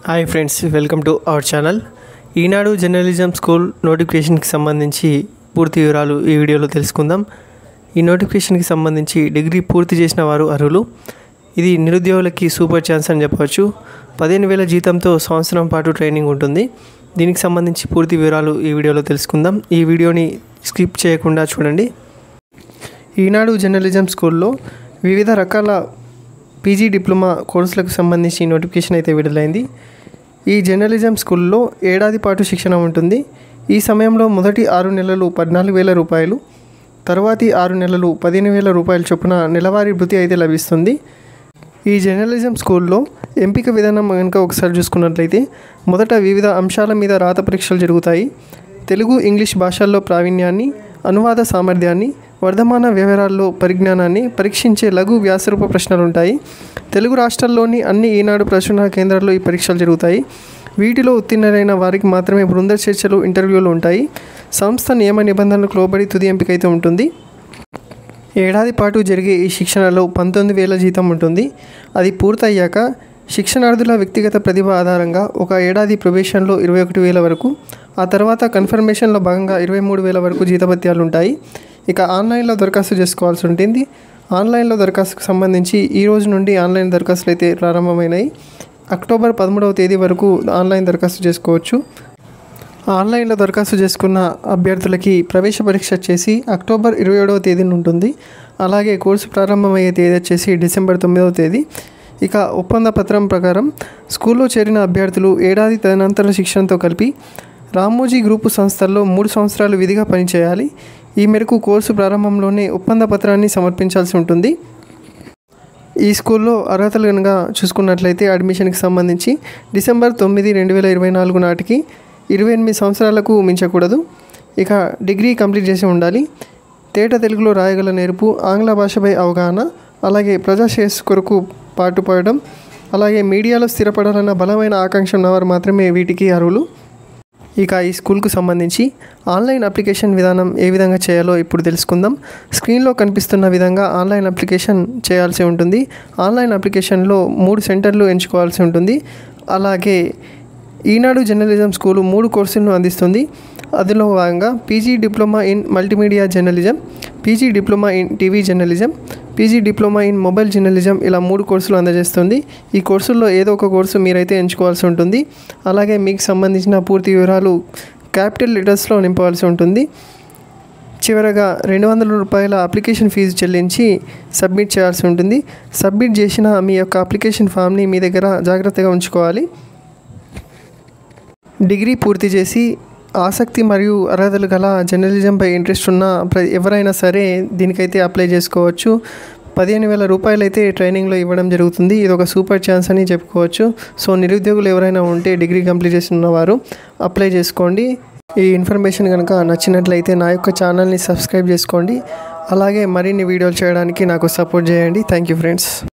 Hi friends, welcome to our channel. Eenadu journalism school నోటిఫికేషన్కి సంబంధించి పూర్తి వివరాలు ఈ వీడియోలో తెలుసుకుందాం. ఈ నోటిఫికేషన్కి సంబంధించి డిగ్రీ పూర్తి చేసిన వారు అర్హులు. ఇది నిరుద్యోగులకి సూపర్ ఛాన్స్ అని చెప్పవచ్చు. 15,000 జీతంతో సంవత్సరం పాటు ట్రైనింగ్ ఉంటుంది. దీనికి సంబంధించి పూర్తి వివరాలు ఈ వీడియోలో తెలుసుకుందాం. ఈ వీడియోని స్కిప్ చేయకుండా చూడండి. ఈనాడు జర్నలిజం స్కూల్లో వివిధ రకాల పీజీ డిప్లొమా కోర్సులకు సంబంధించి నోటిఫికేషన్ అయితే విడుదలైంది. ఈ జర్నలిజం స్కూల్లో ఏడాది పాటు శిక్షణ ఉంటుంది. ఈ సమయంలో మొదటి 6 నెలలు 14,000 రూపాయలు, తర్వాతి 6 నెలలు 15,000 రూపాయల చొప్పున నెలవారీ భృతి అయితే లభిస్తుంది. ఈ జర్నలిజం స్కూల్లో ఎంపిక విధానం కనుక ఒకసారి చూసుకున్నట్లయితే మొదట వివిధ అంశాల మీద రాత పరీక్షలు జరుగుతాయి. తెలుగు, ఇంగ్లీష్ భాషల్లో ప్రావీణ్యాన్ని, అనువాద సామర్థ్యాన్ని, వర్ధమాన వ్యవహారాల్లో పరిజ్ఞానాన్ని పరీక్షించే లఘు వ్యాసరూప ప్రశ్నలు ఉంటాయి. తెలుగు రాష్ట్రాల్లోని అన్ని ఈనాడు ప్రచురణ కేంద్రాల్లో ఈ పరీక్షలు జరుగుతాయి. వీటిలో ఉత్తీర్ణులైన వారికి మాత్రమే బృంద చర్చలు, ఇంటర్వ్యూలు ఉంటాయి. సంస్థ నియమ నిబంధనలకు లోబడి తుది ఎంపిక అయితే ఉంటుంది. ఏడాది పాటు జరిగే ఈ శిక్షణలో 19,000 జీతం ఉంటుంది. అది పూర్తయ్యాక శిక్షణార్థుల వ్యక్తిగత ప్రతిభ ఆధారంగా ఒక ఏడాది ప్రొబేషన్లో 21,000 వరకు, ఆ తర్వాత కన్ఫర్మేషన్లో భాగంగా 23,000 వరకు జీతభత్యాలు ఉంటాయి. ఇక ఆన్లైన్లో దరఖాస్తు చేసుకోవాల్సి ఉంటుంది. ఆన్లైన్లో దరఖాస్తుకు సంబంధించి ఈ రోజు నుండి ఆన్లైన్ దరఖాస్తులు అయితే ప్రారంభమైనాయి. అక్టోబర్ 13వ తేదీ వరకు ఆన్లైన్ దరఖాస్తు చేసుకోవచ్చు. ఆన్లైన్లో దరఖాస్తు చేసుకున్న అభ్యర్థులకి ప్రవేశ పరీక్ష వచ్చేసి అక్టోబర్ 27వ తేదీన ఉంటుంది. అలాగే కోర్సు ప్రారంభమయ్యే తేదీ వచ్చేసి డిసెంబర్ 9వ తేదీ. ఇక ఒప్పంద పత్రం ప్రకారం స్కూల్లో చేరిన అభ్యర్థులు ఏడాది తదనంతర శిక్షణతో కలిపి రామోజీ గ్రూపు సంస్థల్లో 3 సంవత్సరాలు విధిగా పనిచేయాలి. ఈ మేరకు కోర్సు ప్రారంభంలోనే ఒప్పంద పత్రాన్ని సమర్పించాల్సి ఉంటుంది. ఈ స్కూల్లో అర్హతలు కనుక చూసుకున్నట్లయితే అడ్మిషన్కి సంబంధించి డిసెంబర్ 9, 2024 నాటికి 28 సంవత్సరాలకు మించకూడదు. ఇక డిగ్రీ కంప్లీట్ చేసి ఉండాలి. తేట తెలుగులో రాయగల నేర్పు, ఆంగ్ల భాషపై అవగాహన, అలాగే ప్రజాశ్రేయస్సు కొరకు పాటుపడడం, అలాగే మీడియాలో స్థిరపడాలన్న బలమైన ఆకాంక్ష ఉన్నవారు మాత్రమే వీటికి అర్హులు. ఇక ఈ స్కూల్కు సంబంధించి ఆన్లైన్ అప్లికేషన్ విధానం ఏ విధంగా చేయాలో ఇప్పుడు తెలుసుకుందాం. స్క్రీన్లో కనిపిస్తున్న విధంగా ఆన్లైన్ అప్లికేషన్ చేయాల్సి ఉంటుంది. ఆన్లైన్ అప్లికేషన్లో 3 సెంటర్లు ఎంచుకోవాల్సి ఉంటుంది. అలాగే ఈనాడు జర్నలిజం స్కూలు 3 కోర్సులను అందిస్తుంది. అందులో భాగంగా PG diploma in multimedia journalism, PG diploma in TV journalism, PG diploma in mobile journalism, ఇలా 3 కోర్సులు అందజేస్తుంది. ఈ కోర్సుల్లో ఏదో ఒక కోర్సు మీరైతే ఎంచుకోవాల్సి ఉంటుంది. అలాగే మీకు సంబంధించిన పూర్తి వివరాలు క్యాపిటల్ లెటర్స్లో నింపవలసి ఉంటుంది. చివరగా 200 రూపాయల అప్లికేషన్ ఫీజు చెల్లించి సబ్మిట్ చేయాల్సి ఉంటుంది. సబ్మిట్ చేసిన మీ యొక్క అప్లికేషన్ ఫామ్ని మీ దగ్గర జాగ్రత్తగా ఉంచుకోవాలి. డిగ్రీ పూర్తి చేసి ఆసక్తి మరియు అర్హతలు గల జర్నలిజంపై ఇంట్రెస్ట్ ఉన్న ఎవరైనా సరే దీనికైతే అప్లై చేసుకోవచ్చు. 15,000 రూపాయలు అయితే ట్రైనింగ్లో ఇవ్వడం జరుగుతుంది. ఇది ఒక సూపర్ ఛాన్స్ అని చెప్పుకోవచ్చు. సో నిరుద్యోగులు ఎవరైనా ఉంటే డిగ్రీ కంప్లీట్ చేసి ఉన్నవారు అప్లై చేసుకోండి. ఈ ఇన్ఫర్మేషన్ కనుక నచ్చినట్లయితే నా యొక్క ఛానల్ని సబ్స్క్రైబ్ చేసుకోండి. అలాగే మరిన్ని వీడియోలు చేయడానికి నాకు సపోర్ట్ చేయండి. Thank you friends.